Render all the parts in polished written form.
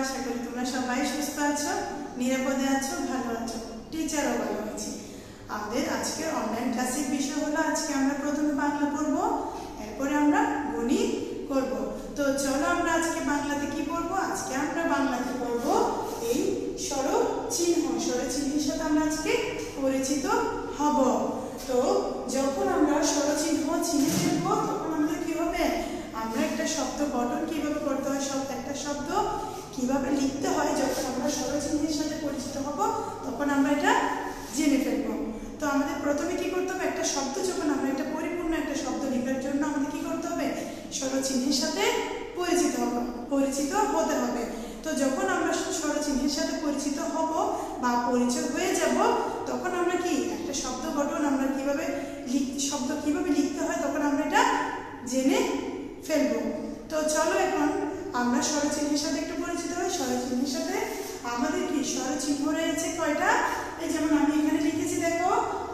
আশা করি তোমরা সবাই সুস্থ আছো, নিরাপদে আছো, ভালো আছো, টিচারও ভালো আছে। আমাদের আজকের অনলাইন ক্লাসের বিষয় হলো আজকে আমরা প্রথমে বাংলা পড়ব, এরপরে আমরা গণিত করব। তো চলো আমরা আজকে বাংলাতে কি পড়ব? আজকে আমরা বাংলাতে পড়ব এই স্বরচিহ্ন। স্বরচিহ্নের সাথে আমরা আজকে পরিচিত হব। তো যখন আমরা স্বরচিহ্ন চিনে ফেলবো তখন আমাদের কি হবে? আমরা একটা শব্দ গঠন কিভাবে করতে হয়, একটা শব্দ কিভাবে লিখতে হয়, যখন আমরা স্বরচিহ্নের সাথে পরিচিত হব তখন আমরা এটা জেনে ফেলবো। তো আমাদের প্রথমে কি করতে হবে? একটা শব্দ যখন আমরা একটা পরিপূর্ণ একটা শব্দ লেখার জন্য আমাদের কি করতে হবে? স্বরচিহ্নের সাথে পরিচিত হতে হবে। তো যখন আমরা স্বরচিহ্নের সাথে পরিচিত হব বা পরিচয় হয়ে যাব তখন আমরা কি একটা শব্দ গঠন আমরা শব্দ কিভাবে লিখতে হয় তখন আমরা এটা জেনে ফেলবো। তো চলো এখন আমরা স্বরচিহ্নের সাথে একটু পরিচিত হই। স্বরচিহ্নের সাথে আমাদের কি স্বরচিহ্ন রয়েছে কয়টা? এই যেমন আমি এখানে লিখেছি, দেখো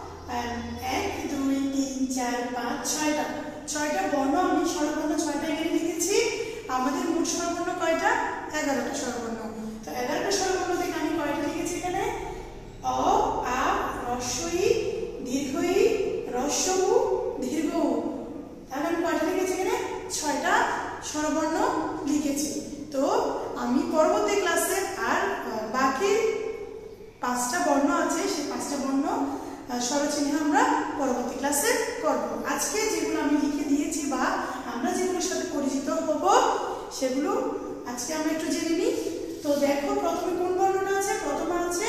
1 2 3 4 5 6টা বর্ণ, আমি স্বরবর্ণ 6টা এখানে লিখেছি। আমাদের মোট স্বরবর্ণ কয়টা? 11টা স্বরবর্ণ। তো 11টা স্বরবর্ণ থেকে আমি কয়টা লিখেছি এখানে? অ, আ, হ্রস্ব ই, দীর্ঘ ই, হ্রস্ব উ, দীর্ঘ উ। তাহলে আমি কয়টা লিখেছি এখানে? 6টা স্বরবর্ণ লিখেছি। তো আমি পরবর্তী ক্লাসে আর বাকি 5টা বর্ণ আছে, সেই 5টা বর্ণ স্বরচিহ্ন আমরা পরবর্তী ক্লাসে করব। আজকে যেগুলো আমি লিখে দিয়েছি বা আমরা যেগুলোর সাথে পরিচিত হব সেগুলো আজকে আমরা একটু জেনে নিই। তো দেখো প্রথমে কোন বর্ণটা আছে? প্রথমে আছে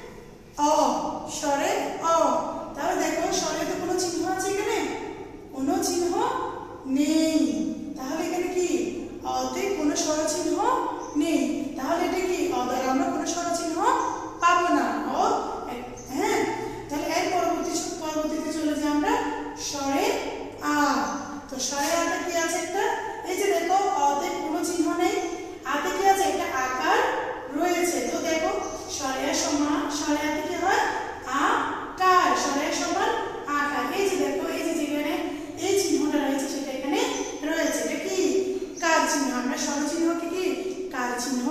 অ, স্বরে অ। তাহলে দেখো স্বরে কোনো চিহ্ন আছে এখানে? কোনো চিহ্ন নেই। তাহলে এখানে কি অতে কোনো স্বরচিহ্ন নেই। তাহলে এটা কি অ দ্বারা আমরা কোনো স্বরচিহ্ন পাবো না। অ, হ্যাঁ। তাহলে এর পরবর্তীতে চলে যাই আমরা স্বরে আ। তো স্বরে আতে কি আছে? একটা এই যে দেখো অতে কোনো চিহ্ন নেই, আতে কি আছে? একটা আকার রয়েছে। তো দেখো স্বরে আ সমান স্বরে আতে কি হয়? আকার। স্বরে আ সমান আকার। এই যে দেখো এই যে যেখানে এই চিহ্নটা রয়েছে সেটা এখানে রয়েছে। এটা কি? কার চিহ্ন। আমরা স্বরচিহ্নকে কি কার চিহ্ন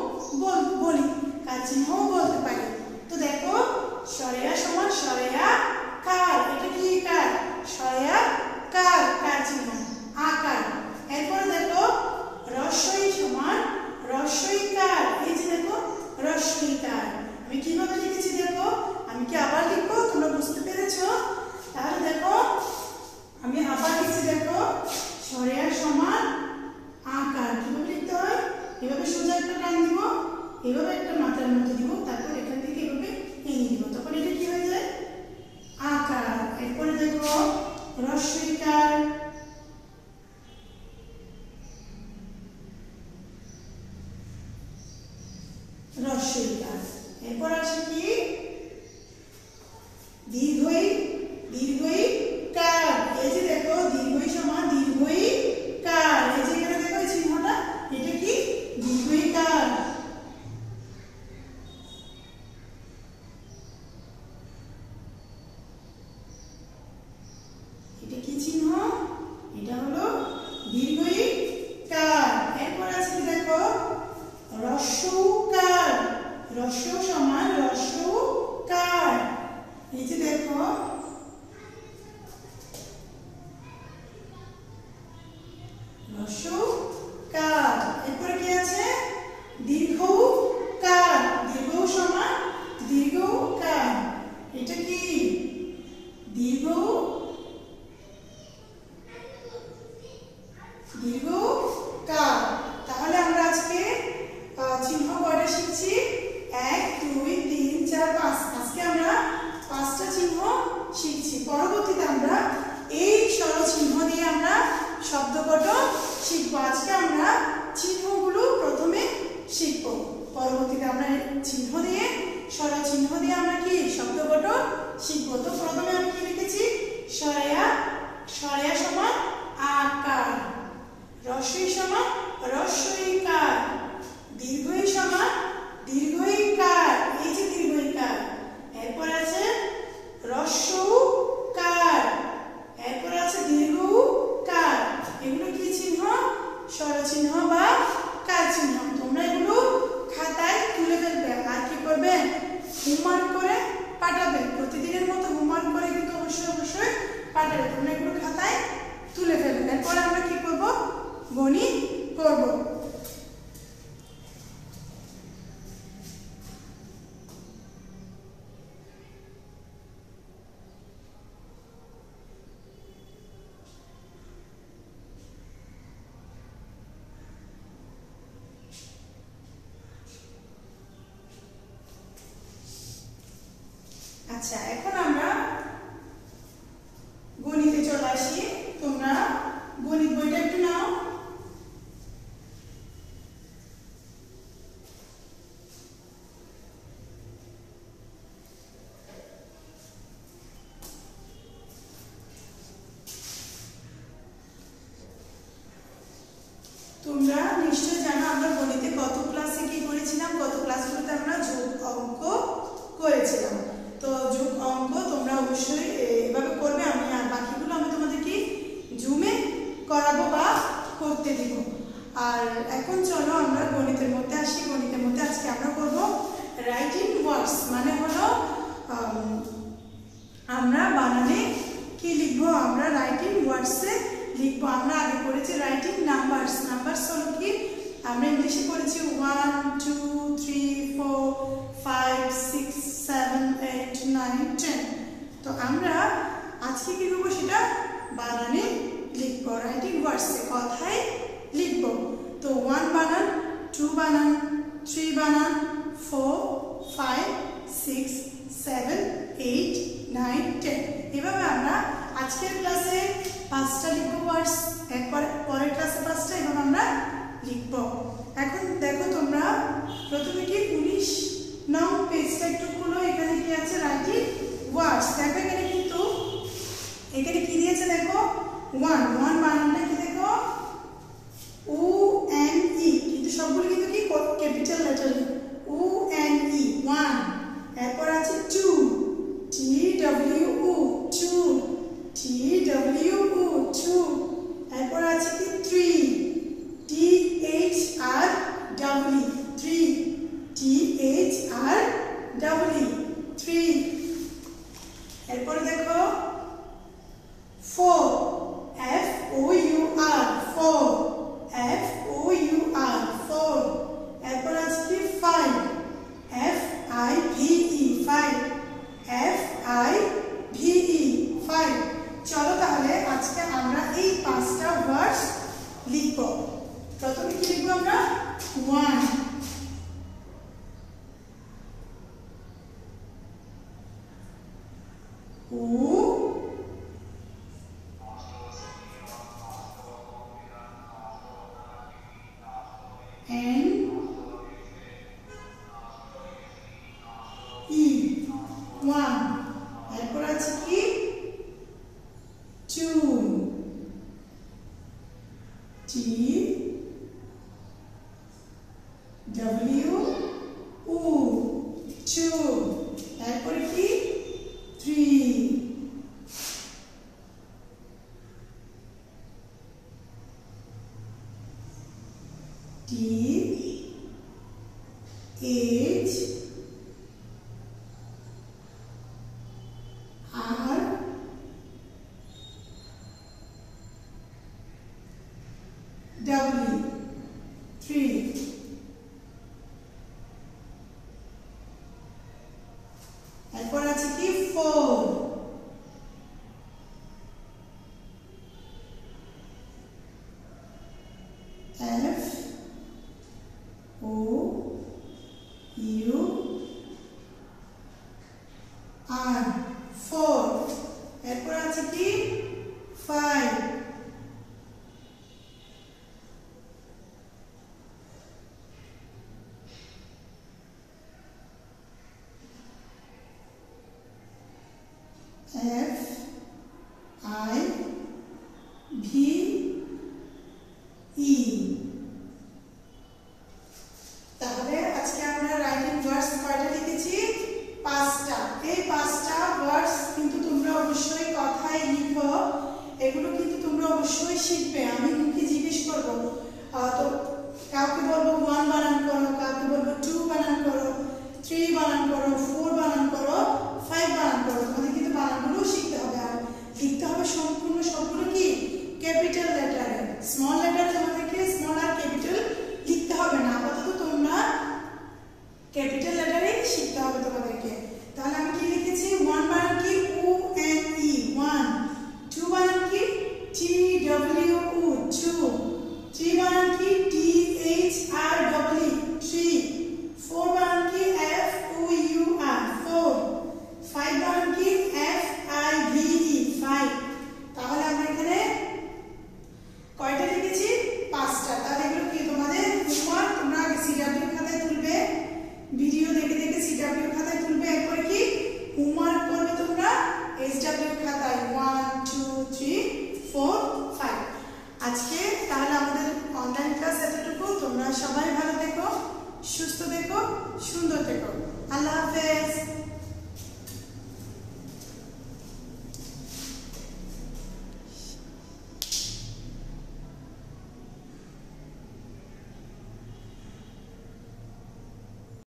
বলি, কার চিহ্ন বলতে পারি। তো দেখো স্বরে আ সমান স্বরে আ কার। এটা কি কার? স্বরে আ কার, কার চিহ্ন আকার। এরপরে দেখো হ্রস্ব ই সমান হ্রস্ব ই কার। এই যে দেখো হ্রস্ব ই কার। আমি কিভাবে লিখেছি দেখো, আমি কি আবার লিখবো? তোমরা বুঝতে পেরেছো? তাহলে দেখো আমি আবার লিখছি, দেখো স্বরে আ সমান আকার। কিভাবে লিখতে হয়? এভাবে সোজা একটা টান দিব, এভাবে একটা মাথার মধ্যে দিব, তারপর এখান থেকে এভাবে ভেঙে দিব, তখন এটা কি হয়ে যায়? আকার। এরপরে দেখো হ্রস্ব ই কার, হ্রস্ব ই কার। এরপর আসে কি? দীর্ঘ ই, দীর্ঘ ই কার। এই যে দেখো দীর্ঘ ই সমান দীর্ঘ ই কার। এই যে এখানে দেখো এই চিহ্নটা, এটা কি? দীর্ঘ ই কার। এটা কি চিহ্ন? এটা হলো দীর্ঘ ই কার। এরপর আছে দেখো হ্রস্ব উ কার। হ্রস্ব সমান হ্রস্ব উ কার। এই যে দেখো হ্রস্ব উ কার। এরপরে কি আছে? দীর্ঘ উ কার। দীর্ঘ উ সমান দীর্ঘ উ কার। এটা কি? দীর্ঘ উ, দীর্ঘ উ কার। তাহলে আমরা আজকে চিহ্ন কয়টা শিখছি? 1 2 3 4 5। আজকে আমরা 5টা চিহ্ন শিখছি। পরবর্তীতে আমরা এই স্বরচিহ্ন দিয়ে আমরা শব্দ গঠন শিখবো। পারে, তোমরা এগুলো খাতায় তুলে ফেলো। এরপরে আমরা কি করব, গণিত করব। আচ্ছা, এখন আমরা গণিতে চলে আসি। তোমরা গণিত বইটা একটু নাও। তোমরা নিশ্চয় জানো আমরা গণিতে কত ক্লাসে কি করেছিলাম, কত ক্লাসগুলোতে আমরা যোগ অঙ্ক করেছিলাম। তো যোগ অঙ্ক তোমরা অবশ্যই এভাবে করবে। আমি আর বাকিগুলো আমি তোমাদেরকে জুমে করাবো বা করতে দিব। আর এখন চলো আমরা গণিতের মধ্যে আসি। গণিতের মধ্যে আজকে আমরা করব রাইটিং ওয়ার্ডস, মানে হলো আমরা বানানে কি লিখবো, আমরা রাইটিং ওয়ার্ডসে লিখবো। আমরা আগে করেছি রাইটিং নাম্বারস। নাম্বারস হলো কি, আমরা ইংলিশে করেছি 1 2 3 4 5 6 7 8 9 10। তো আমরা আজকে কি করবো, সেটা বানানে লিখবো, রাইটিং ওয়ার্ডসে কথায় লিখবো। তো 1 বানান, 2 বানান, 3 বানান, 4 5 6 7 8 9 10। এভাবে আমরা আজকের ক্লাসে 5টা লিখবো ওয়ার্ডস, এরপরে পরের ক্লাসে 5টা, এভাবে আমরা লিখবো। এখন দেখো তোমরা প্রথমে কি 19 নং পেজটা একটু খুলো। এখানে কি আছে, রাইটিং ওয়ার্ডস। দেখো এখানে কিন্তু এখানে কি দিয়েছে, দেখো 1 বানানটা কি, দেখো ও এন ই, কিন্তু সবগুলো কিন্তু কি ক্যাপিটাল লেটারে, ও এন ই 1। এরপর আছে 2 টি ডব্লিউ ও 2, টি ডব্লিউ ও 2। এরপর আছে কি 3 T H R W 3, T H R W 3। এরপর দেখো 4 F O U R 4, F O U R 4। এরপর আছে কি 5 F I V E 5, F I V E 5। চলো তাহলে আজকে আমরা এই 5টা ওয়ার্ডস লিখব। প্রথমে কি লিখবো আমরা, 1 ও এন ই 1। এরপর আছে কি 2 টি ডব্লিউ ও 2। এরপরে কি 3 টি এইচ আর ডব্লিউ 3। এরপর আছে কি 4 এফ ও ইউ আর 4। এরপর আছে কি 5 এফ আই ভি ই। তাহলে আজকে আমরা রাইটিং ওয়ার্ডস কয়টা লিখেছি, 5টা। এই 5টা ওয়ার্ডস কিন্তু তোমরা অবশ্যই কথায় লিখো। এগুলো কিন্তু তোমরা অবশ্যই শিখবে। আমি মুখে জিজ্ঞেস করবো, তো কাউকে বলবো 1 বানান করো, কাউকে বলবো 2 বানান করো, 3 বানান করো, 4 বানান করো, 5 বানান করো। তোমাদের কিন্তু বানানগুলো শিখতে হবে আর লিখতে হবে সম্পূর্ণ সবগুলো কি ক্যাপিটাল লেটারে। স্মল লেটার তোমাদেরকে স্মল আর ক্যাপিটাল লিখতে হবে না, আপাতত তোমরা ক্যাপিটাল লেটারে শিখতে হবে তোমাদেরকে। তাহলে আমি কি লিখেছি, 1 বানান কি উ এন ই 1, 2 বানান কি টি ডব্লিউ উ 2, 3 বানান কি টি এইচ আর ডব্লিউ 3, 4 বানান কি এফ ও ইউ আর 4, 5 বানান কি এফ আই ভি ই 5। তাহলে আমরা এখানে কয়টা লিখেছি, 5টা। তাহলে এগুলো কি তোমাদের হোমওয়ার্ক, তোমরা আগে সিডব্লিউ খাতায় তুলবে, ভিডিও দেখে দেখে সিডব্লিউ খাতায় তুলবে, এরপর কি হোমওয়ার্ক করবে তোমরা এসডব্লিউ খাতায় 1 2 3 4 5। আজকে তাহলে আমাদের অনলাইন ক্লাস এতটুকু। তোমরা সবাই ভালো থেকো, সুস্থ থেকো, সুন্দর থেকো। আল্লাহ হাফেজ।